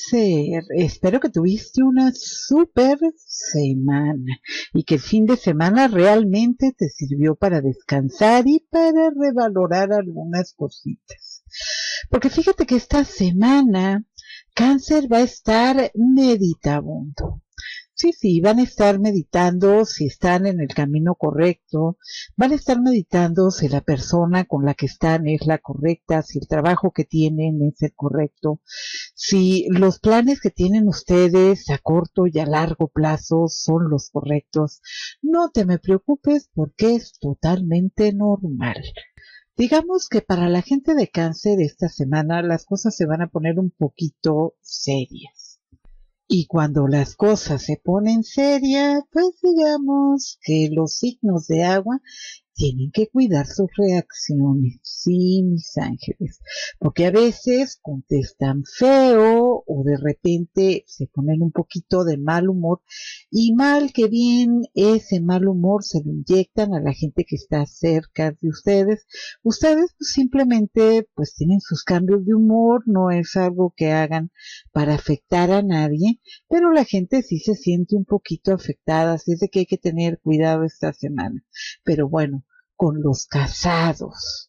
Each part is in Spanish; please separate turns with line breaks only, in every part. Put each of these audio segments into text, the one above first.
Cáncer, espero que tuviste una súper semana y que el fin de semana realmente te sirvió para descansar y para revalorar algunas cositas. Porque fíjate que esta semana Cáncer va a estar meditabundo. Sí, sí, van a estar meditando si están en el camino correcto, van a estar meditando si la persona con la que están es la correcta, si el trabajo que tienen es el correcto, si los planes que tienen ustedes a corto y a largo plazo son los correctos. No te me preocupes porque es totalmente normal. Digamos que para la gente de Cáncer esta semana las cosas se van a poner un poquito serias. Y cuando las cosas se ponen serias, pues digamos que los signos de agua tienen que cuidar sus reacciones, sí, mis ángeles, porque a veces contestan feo o de repente se ponen un poquito de mal humor y mal que bien ese mal humor se lo inyectan a la gente que está cerca de ustedes. Ustedes pues, simplemente pues tienen sus cambios de humor, no es algo que hagan para afectar a nadie, pero la gente sí se siente un poquito afectada, así es de que hay que tener cuidado esta semana. Pero bueno, con los casados.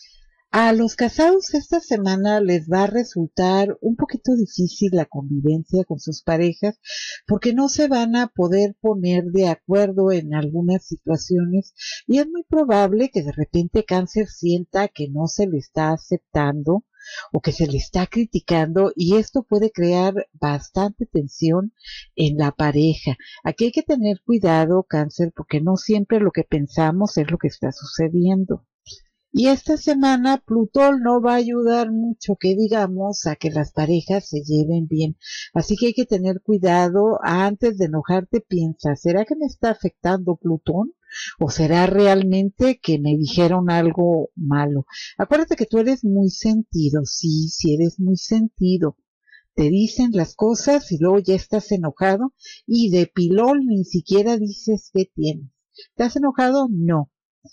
A los casados esta semana les va a resultar un poquito difícil la convivencia con sus parejas porque no se van a poder poner de acuerdo en algunas situaciones y es muy probable que de repente Cáncer sienta que no se le está aceptando o que se le está criticando y esto puede crear bastante tensión en la pareja. Aquí hay que tener cuidado, Cáncer, porque no siempre lo que pensamos es lo que está sucediendo. Y esta semana Plutón no va a ayudar mucho, que digamos, a que las parejas se lleven bien. Así que hay que tener cuidado. Antes de enojarte, piensa, ¿será que me está afectando Plutón? ¿O será realmente que me dijeron algo malo? Acuérdate que tú eres muy sentido, sí, sí eres muy sentido. Te dicen las cosas y luego ya estás enojado y de pilón ni siquiera dices qué tienes. ¿Estás enojado? No.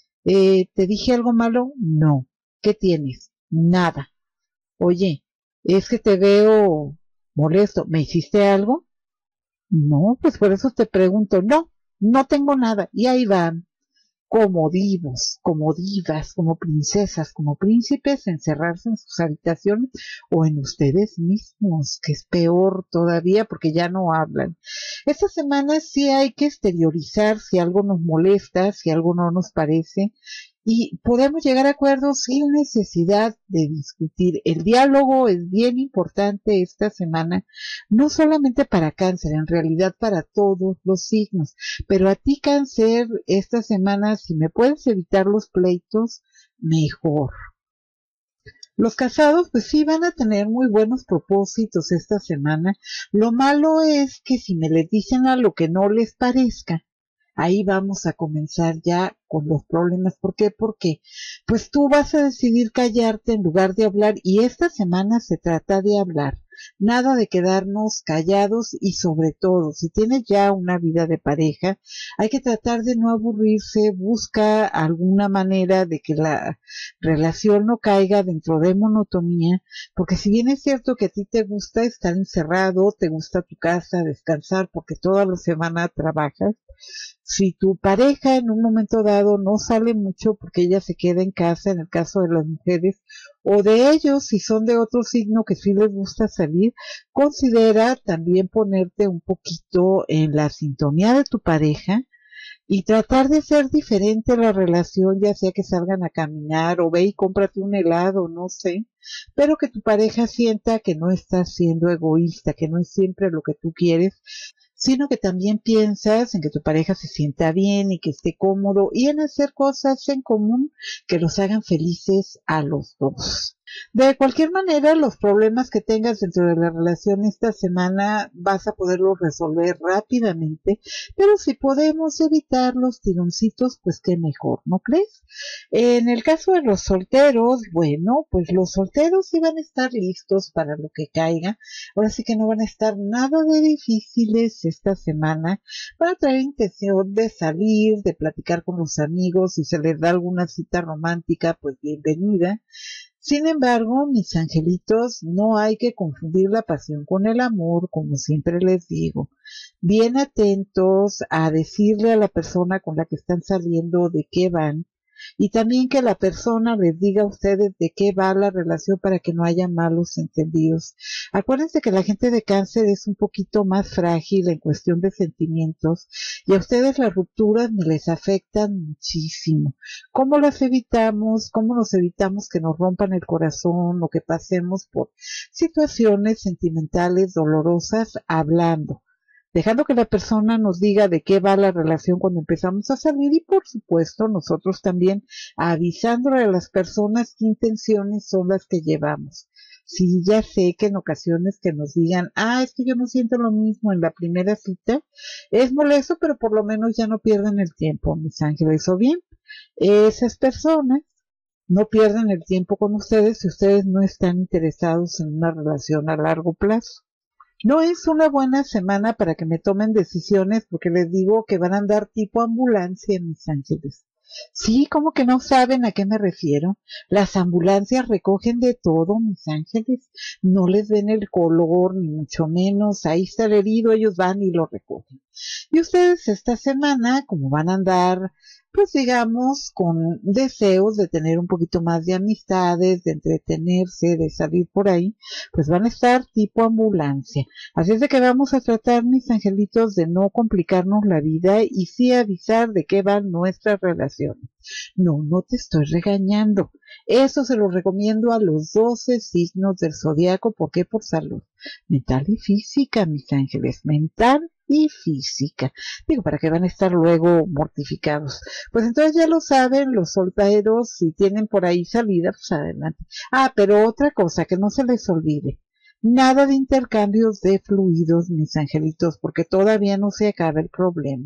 ¿Te dije algo malo? No. ¿Qué tienes? Nada. Oye, es que te veo molesto. ¿Me hiciste algo? No, pues por eso te pregunto. No, no tengo nada. Y ahí van, como divos, como divas, como princesas, como príncipes, encerrarse en sus habitaciones o en ustedes mismos, que es peor todavía porque ya no hablan. Esta semana sí hay que exteriorizar si algo nos molesta, si algo no nos parece y podemos llegar a acuerdos sin necesidad de discutir. El diálogo es bien importante esta semana, no solamente para Cáncer, en realidad para todos los signos. Pero a ti, Cáncer, esta semana, si me puedes evitar los pleitos, mejor. Los casados, pues sí, van a tener muy buenos propósitos esta semana. Lo malo es que si me les dicen a lo que no les parezca, ahí vamos a comenzar ya con los problemas. ¿Por qué? Porque pues tú vas a decidir callarte en lugar de hablar y esta semana se trata de hablar. Nada de quedarnos callados y sobre todo, si tienes ya una vida de pareja, hay que tratar de no aburrirse, busca alguna manera de que la relación no caiga dentro de monotonía, porque si bien es cierto que a ti te gusta estar encerrado, te gusta tu casa, descansar, porque toda la semana trabajas, si tu pareja en un momento dado no sale mucho porque ella se queda en casa, en el caso de las mujeres, o de ellos, si son de otro signo que sí les gusta salir, considera también ponerte un poquito en la sintonía de tu pareja y tratar de ser diferente la relación, ya sea que salgan a caminar o ve y cómprate un helado, no sé, pero que tu pareja sienta que no estás siendo egoísta, que no es siempre lo que tú quieres, sino que también piensas en que tu pareja se sienta bien y que esté cómodo y en hacer cosas en común que los hagan felices a los dos. De cualquier manera, los problemas que tengas dentro de la relación esta semana vas a poderlos resolver rápidamente, pero si podemos evitar los tironcitos, pues qué mejor, ¿no crees? En el caso de los solteros, bueno, pues los solteros sí van a estar listos para lo que caiga. Ahora sí que no van a estar nada de difíciles esta semana. Van a traer intención de salir, de platicar con los amigos. Si se les da alguna cita romántica, pues bienvenida. Sin embargo, mis angelitos, no hay que confundir la pasión con el amor, como siempre les digo. Bien atentos a decirle a la persona con la que están saliendo de qué van, y también que la persona les diga a ustedes de qué va la relación para que no haya malos entendidos. Acuérdense que la gente de Cáncer es un poquito más frágil en cuestión de sentimientos y a ustedes las rupturas les afectan muchísimo. ¿Cómo las evitamos? ¿Cómo nos evitamos que nos rompan el corazón o que pasemos por situaciones sentimentales dolorosas hablando? Dejando que la persona nos diga de qué va la relación cuando empezamos a salir y por supuesto nosotros también avisándole a las personas qué intenciones son las que llevamos. Sí, ya sé que en ocasiones que nos digan, es que yo no siento lo mismo en la primera cita, es molesto, pero por lo menos ya no pierden el tiempo, mis ángeles, o bien, esas personas no pierden el tiempo con ustedes si ustedes no están interesados en una relación a largo plazo. No es una buena semana para que me tomen decisiones porque les digo que van a andar tipo ambulancia, mis ángeles. Sí, como que no saben a qué me refiero. Las ambulancias recogen de todo, mis ángeles. No les ven el color, ni mucho menos. Ahí está el herido, ellos van y lo recogen. Y ustedes esta semana, como van a andar, pues digamos, con deseos de tener un poquito más de amistades, de entretenerse, de salir por ahí, pues van a estar tipo ambulancia. Así es de que vamos a tratar, mis angelitos, de no complicarnos la vida y sí avisar de qué van nuestras relaciones. No, no te estoy regañando. Eso se lo recomiendo a los 12 signos del zodiaco. ¿Por qué? Por salud mental y física, mis ángeles, mental y física. Digo, ¿para qué van a estar luego mortificados? Pues entonces ya lo saben, los solteros, si tienen por ahí salida, pues adelante. Pero otra cosa, que no se les olvide. Nada de intercambios de fluidos, mis angelitos, porque todavía no se acaba el problema.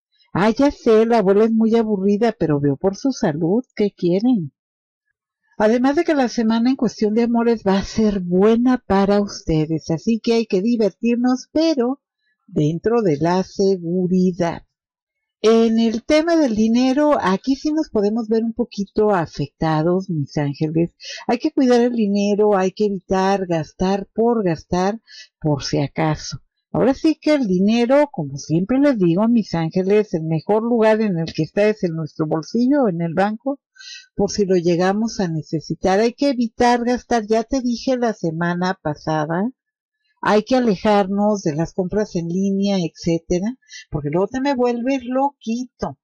Ya sé, la abuela es muy aburrida, pero veo por su salud, ¿qué quieren? Además de que la semana en cuestión de amores va a ser buena para ustedes, así que hay que divertirnos, pero dentro de la seguridad. En el tema del dinero, aquí sí nos podemos ver un poquito afectados, mis ángeles. Hay que cuidar el dinero, hay que evitar gastar, por si acaso. Ahora sí que el dinero, como siempre les digo, mis ángeles, el mejor lugar en el que está es en nuestro bolsillo, en el banco, por si lo llegamos a necesitar. Hay que evitar gastar, ya te dije la semana pasada, hay que alejarnos de las compras en línea, etcétera, porque luego te me vuelves loquito.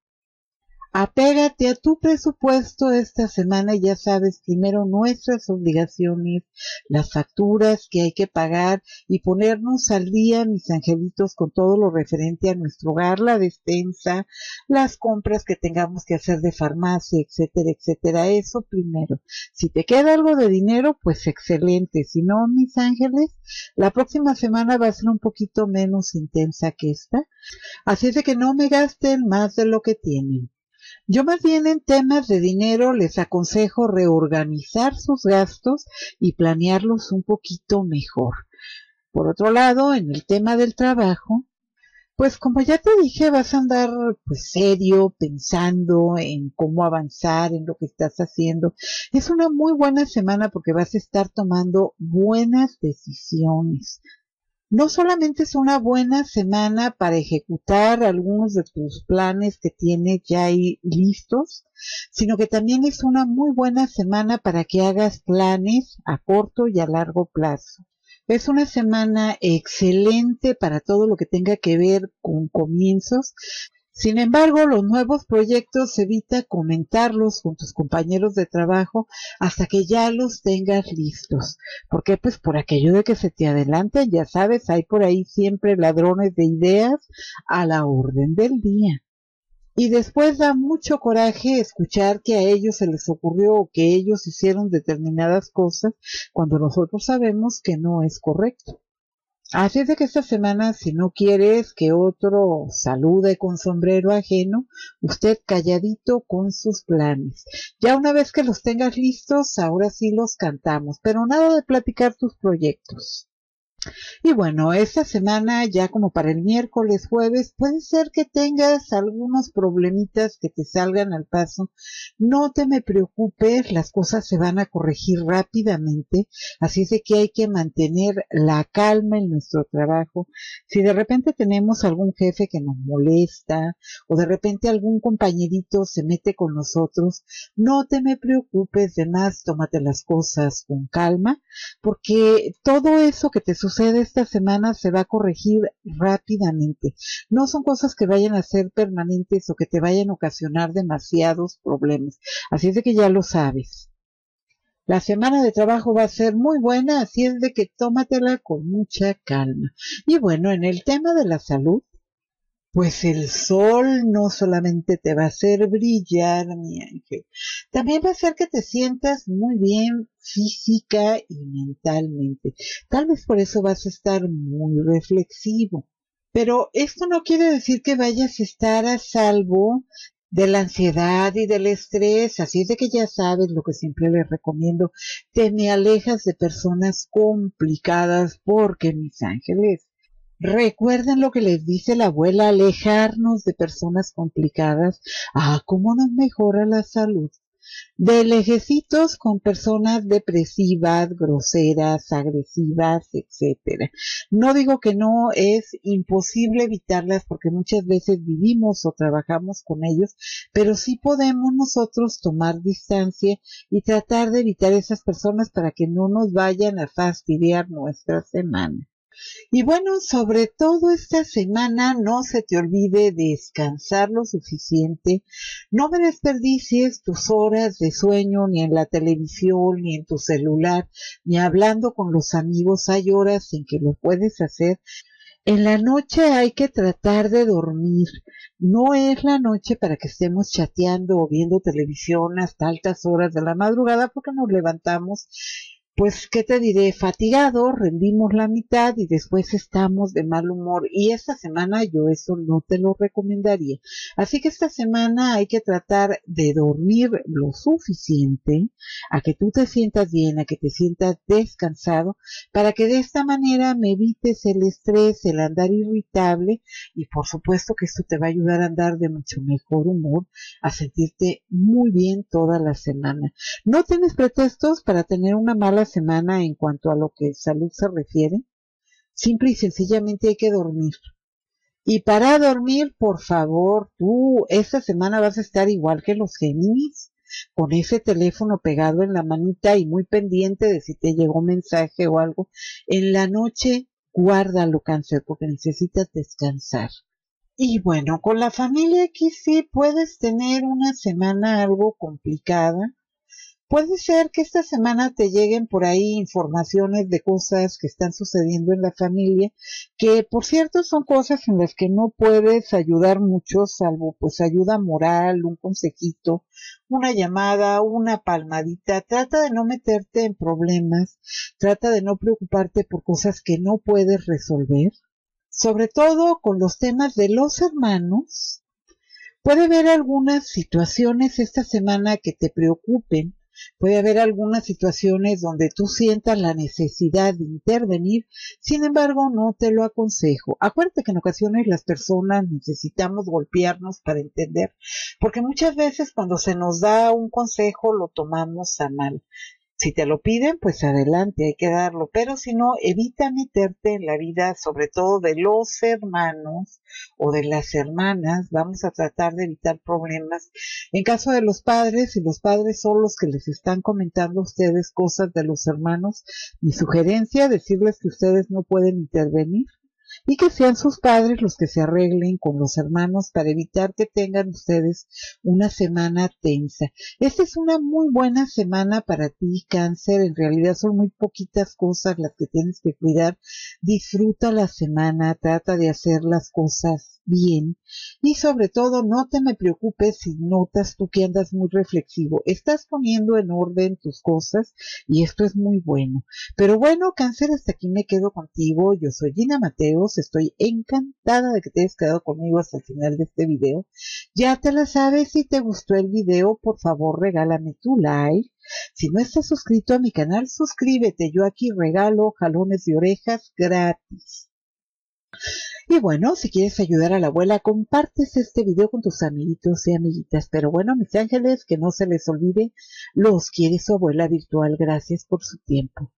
Apégate a tu presupuesto esta semana y ya sabes, primero nuestras obligaciones, las facturas que hay que pagar y ponernos al día, mis angelitos, con todo lo referente a nuestro hogar, la despensa, las compras que tengamos que hacer de farmacia, etcétera, etcétera. Eso primero. Si te queda algo de dinero, pues excelente. Si no, mis ángeles, la próxima semana va a ser un poquito menos intensa que esta. Así es de que no me gasten más de lo que tienen. Yo más bien en temas de dinero les aconsejo reorganizar sus gastos y planearlos un poquito mejor. Por otro lado, en el tema del trabajo, pues como ya te dije, vas a andar pues serio, pensando en cómo avanzar en lo que estás haciendo. Es una muy buena semana porque vas a estar tomando buenas decisiones. No solamente es una buena semana para ejecutar algunos de tus planes que tienes ya ahí listos, sino que también es una muy buena semana para que hagas planes a corto y a largo plazo. Es una semana excelente para todo lo que tenga que ver con comienzos. Sin embargo, los nuevos proyectos evita comentarlos con tus compañeros de trabajo hasta que ya los tengas listos. ¿Por qué? Pues por aquello de que se te adelanten, ya sabes, hay por ahí siempre ladrones de ideas a la orden del día. Y después da mucho coraje escuchar que a ellos se les ocurrió o que ellos hicieron determinadas cosas cuando nosotros sabemos que no es correcto. Así es de que esta semana, si no quieres que otro salude con sombrero ajeno, usted calladito con sus planes. Ya una vez que los tengas listos, ahora sí los cantamos, pero nada de platicar tus proyectos. Y bueno, esta semana ya como para el miércoles, jueves, puede ser que tengas algunos problemitas que te salgan al paso. No te me preocupes, las cosas se van a corregir rápidamente, así es de que hay que mantener la calma en nuestro trabajo. Si de repente tenemos algún jefe que nos molesta o de repente algún compañerito se mete con nosotros, no te me preocupes de más, tómate las cosas con calma porque todo eso que te sucede esta semana se va a corregir rápidamente. No son cosas que vayan a ser permanentes o que te vayan a ocasionar demasiados problemas. Así es de que ya lo sabes. La semana de trabajo va a ser muy buena, así es de que tómatela con mucha calma. Y bueno, en el tema de la salud, pues el sol no solamente te va a hacer brillar, mi ángel, también va a hacer que te sientas muy bien física y mentalmente. Tal vez por eso vas a estar muy reflexivo. Pero esto no quiere decir que vayas a estar a salvo de la ansiedad y del estrés, así es de que ya sabes lo que siempre les recomiendo, te me alejas de personas complicadas porque mis ángeles, recuerden lo que les dice la abuela, alejarnos de personas complicadas. Ah, cómo nos mejora la salud. De lejecitos con personas depresivas, groseras, agresivas, etcétera. No digo que no es imposible evitarlas porque muchas veces vivimos o trabajamos con ellos, pero sí podemos nosotros tomar distancia y tratar de evitar esas personas para que no nos vayan a fastidiar nuestra semana. Y bueno, sobre todo esta semana no se te olvide descansar lo suficiente, no me desperdicies tus horas de sueño ni en la televisión, ni en tu celular, ni hablando con los amigos, hay horas en que lo puedes hacer. En la noche hay que tratar de dormir. No es la noche para que estemos chateando o viendo televisión hasta altas horas de la madrugada porque nos levantamos, pues, ¿qué te diré? Fatigados, rendimos la mitad y después estamos de mal humor. Y esta semana yo eso no te lo recomendaría. Así que esta semana hay que tratar de dormir lo suficiente a que tú te sientas bien, a que te sientas descansado para que de esta manera me evites el estrés, el andar irritable y por supuesto que esto te va a ayudar a andar de mucho mejor humor, a sentirte muy bien toda la semana. No tienes pretextos para tener una mala semana en cuanto a lo que salud se refiere. Simple y sencillamente hay que dormir. Y para dormir, por favor, tú esta semana vas a estar igual que los Géminis, con ese teléfono pegado en la manita y muy pendiente de si te llegó mensaje o algo. En la noche, guárdalo, Cáncer, porque necesitas descansar. Y bueno, con la familia aquí sí puedes tener una semana algo complicada. Puede ser que esta semana te lleguen por ahí informaciones de cosas que están sucediendo en la familia, que por cierto son cosas en las que no puedes ayudar mucho, salvo pues ayuda moral, un consejito, una llamada, una palmadita. Trata de no meterte en problemas, trata de no preocuparte por cosas que no puedes resolver, sobre todo con los temas de los hermanos. Puede haber algunas situaciones esta semana que te preocupen, puede haber algunas situaciones donde tú sientas la necesidad de intervenir, sin embargo no te lo aconsejo. Acuérdate que en ocasiones las personas necesitamos golpearnos para entender, porque muchas veces cuando se nos da un consejo lo tomamos a mal. Si te lo piden, pues adelante, hay que darlo, pero si no, evita meterte en la vida, sobre todo de los hermanos o de las hermanas. Vamos a tratar de evitar problemas. En caso de los padres, si los padres son los que les están comentando a ustedes cosas de los hermanos, mi sugerencia, decirles que ustedes no pueden intervenir y que sean sus padres los que se arreglen con los hermanos para evitar que tengan ustedes una semana tensa. Esta es una muy buena semana para ti, Cáncer. En realidad son muy poquitas cosas las que tienes que cuidar. Disfruta la semana, trata de hacer las cosas bien y sobre todo no te me preocupes si notas tú que andas muy reflexivo. Estás poniendo en orden tus cosas y esto es muy bueno. Pero bueno, Cáncer, hasta aquí me quedo contigo. Yo soy Gina Mateos, estoy encantada de que te hayas quedado conmigo hasta el final de este video. Ya te la sabes, si te gustó el video, por favor regálame tu like. Si no estás suscrito a mi canal, suscríbete. Yo aquí regalo jalones de orejas gratis. Y bueno, si quieres ayudar a la abuela, compartes este video con tus amiguitos y amiguitas. Pero bueno, mis ángeles, que no se les olvide, los quiere su abuela virtual. Gracias por su tiempo.